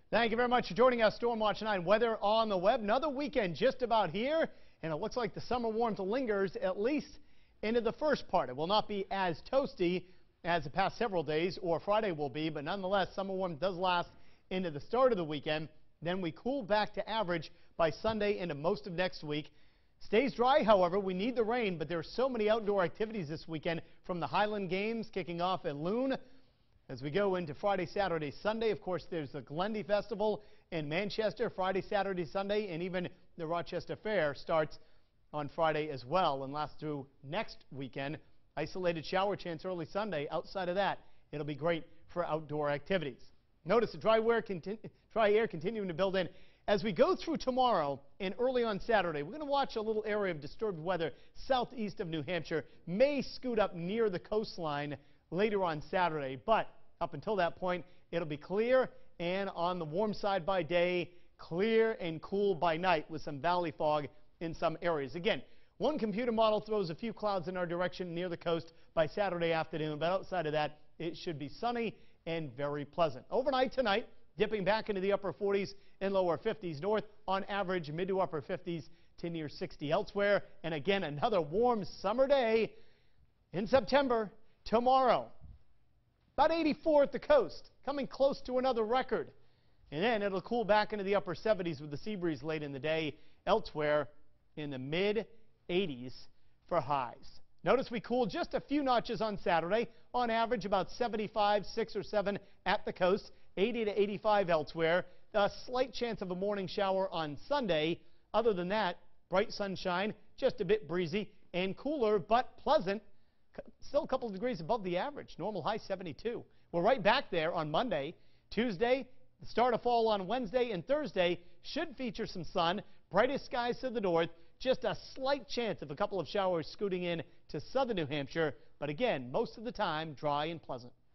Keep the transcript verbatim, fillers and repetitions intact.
Thank you very much for joining us. Storm Watch nine weather on the web. Another weekend just about here, and it looks like the summer warmth lingers at least into the first part. It will not be as toasty as the past several days or Friday will be, but nonetheless, summer warmth does last into the start of the weekend. Then we cool back to average by Sunday into most of next week. Stays dry, however. We need the rain, but there are so many outdoor activities this weekend, from the Highland Games kicking off at Loon. As we go into Friday, Saturday, Sunday, of course, there's the Glendy Festival in Manchester, Friday, Saturday, Sunday, and even the Rochester Fair starts on Friday as well and lasts through next weekend. Isolated shower chance early Sunday. Outside of that, it'll be great for outdoor activities. Notice the dry, dry air continuing to build in. As we go through tomorrow and early on Saturday, we're going to watch a little area of disturbed weather southeast of New Hampshire. May scoot up near the coastline later on Saturday, but up until that point, it'll be clear and on the warm side by day, clear and cool by night with some valley fog in some areas. Again, one computer model throws a few clouds in our direction near the coast by Saturday afternoon, but outside of that, it should be sunny and very pleasant. Overnight tonight, dipping back into the upper forties and lower fifties north, on average mid to upper fifties to near sixty elsewhere. And again, another warm summer day in September tomorrow. About eighty-four at the coast, coming close to another record. And then it'll cool back into the upper seventies with the sea breeze late in the day. Elsewhere in the mid eighties for highs. Notice we cool just a few notches on Saturday. On average, about seventy-five, six or seven at the coast, eighty to eighty-five elsewhere. A slight chance of a morning shower on Sunday. Other than that, bright sunshine, just a bit breezy and cooler, but pleasant. Still a couple of degrees above the average. Normal high seventy-two. We're right back there on Monday. Tuesday, the start of fall on Wednesday, and Thursday should feature some sun. Brightest skies to the north. Just a slight chance of a couple of showers scooting in to southern New Hampshire. But again, most of the time, dry and pleasant.